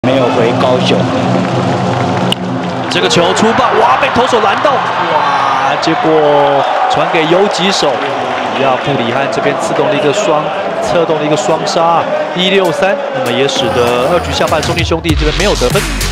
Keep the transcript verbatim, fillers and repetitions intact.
没有回高雄。 这个球出棒，哇，被投手拦到，哇，结果传给游击手，亚布里汉这边自动的一个双策动的一个双杀，一六三，那么也使得二局下半中立兄弟这边没有得分。